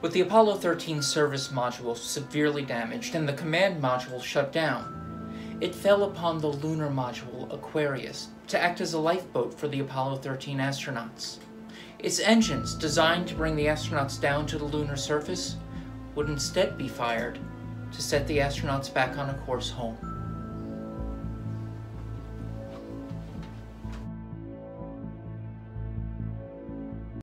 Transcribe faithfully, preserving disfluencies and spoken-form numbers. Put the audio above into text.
With the Apollo thirteen service module severely damaged and the command module shut down, it fell upon the lunar module Aquarius to act as a lifeboat for the Apollo thirteen astronauts. Its engines, designed to bring the astronauts down to the lunar surface, would instead be fired to set the astronauts back on a course home.